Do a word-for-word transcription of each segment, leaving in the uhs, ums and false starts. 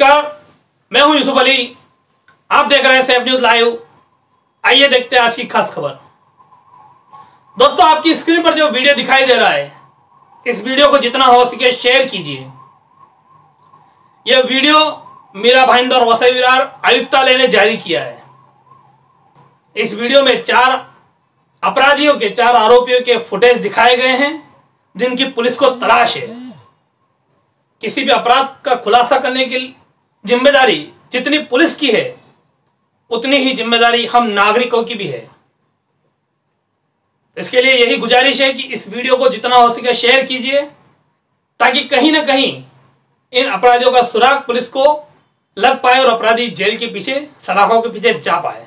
नमस्कार, मैं हूं यूसुफ अली। आप देख रहे हैं सैफ न्यूज लाइव। आइए देखते हैं आज की खास खबर। दोस्तों, आपकी स्क्रीन पर जो वीडियो दिखाई दे रहा है, इस वीडियो को जितना हो सके शेयर कीजिए। यह वीडियो मीरा भाईंदर वसई विरार आयुक्तालय ने जारी किया है। इस वीडियो में चार अपराधियों के चार आरोपियों के फुटेज दिखाए गए हैं, जिनकी पुलिस को तलाश है। किसी भी अपराध का खुलासा करने की जिम्मेदारी जितनी पुलिस की है, उतनी ही जिम्मेदारी हम नागरिकों की भी है। इसके लिए यही गुजारिश है कि इस वीडियो को जितना हो सके शेयर कीजिए, ताकि कहीं ना कहीं इन अपराधियों का सुराग पुलिस को लग पाए और अपराधी जेल के पीछे, सलाखों के पीछे जा पाए।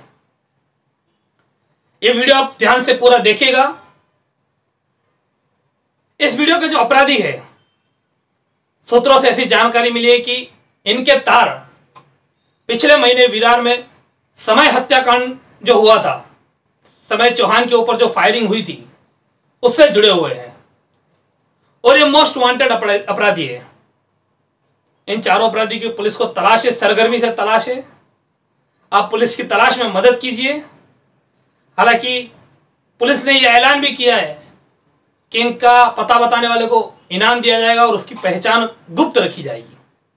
ये वीडियो आप ध्यान से पूरा देखिएगा। इस वीडियो के जो अपराधी है, सूत्रों से ऐसी जानकारी मिली है कि इनके तार पिछले महीने विरार में समय हत्याकांड जो हुआ था, समय चौहान के ऊपर जो फायरिंग हुई थी, उससे जुड़े हुए हैं और ये मोस्ट वांटेड अपराधी है। इन चारों अपराधी की पुलिस को तलाश है, सरगर्मी से तलाश है। आप पुलिस की तलाश में मदद कीजिए। हालांकि पुलिस ने यह ऐलान भी किया है कि इनका पता बताने वाले को इनाम दिया जाएगा और उसकी पहचान गुप्त रखी जाएगी।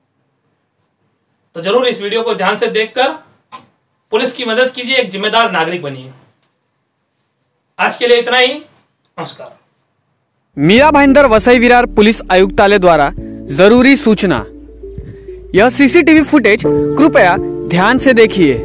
तो जरूर इस वीडियो को ध्यान से देखकर पुलिस की मदद कीजिए, एक जिम्मेदार नागरिक बनिए। आज के लिए इतना ही। नमस्कार। मीरा भाईंदर वसई विरार पुलिस आयुक्तालय द्वारा जरूरी सूचना। यह सीसीटीवी फुटेज कृपया ध्यान से देखिए।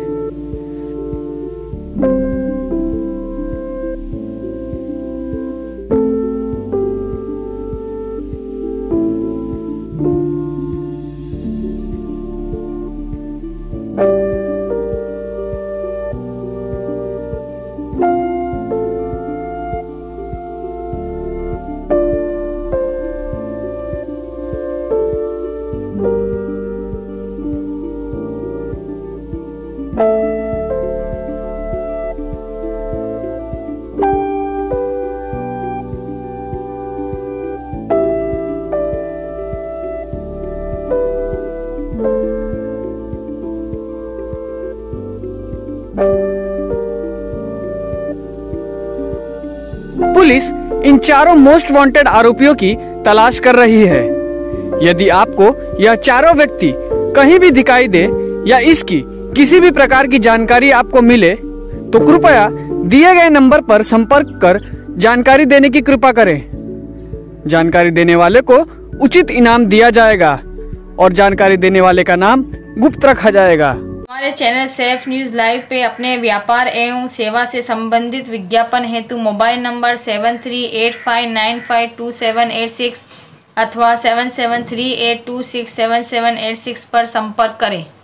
पुलिस इन चारों मोस्ट वांटेड आरोपियों की तलाश कर रही है। यदि आपको यह चारों व्यक्ति कहीं भी दिखाई दे या इसकी किसी भी प्रकार की जानकारी आपको मिले, तो कृपया दिए गए नंबर पर संपर्क कर जानकारी देने की कृपा करें। जानकारी देने वाले को उचित इनाम दिया जाएगा और जानकारी देने वाले का नाम गुप्त रखा जाएगा। हमारे चैनल सैफ न्यूज लाइव पे अपने व्यापार एवं सेवा से संबंधित विज्ञापन हेतु mobile number seven three eight five nine five two seven eight six अथवा seven seven three eight two six seven seven eight six पर संपर्क करें।